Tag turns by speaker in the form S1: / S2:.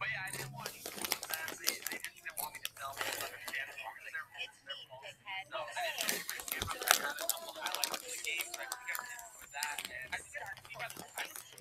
S1: yeah, I didn't want to they didn't even want me to film it.
S2: It's me, dickhead.
S1: So I didn't know if you were camera. I got a couple highlights of the game, so I think I did enjoy that. And I think I,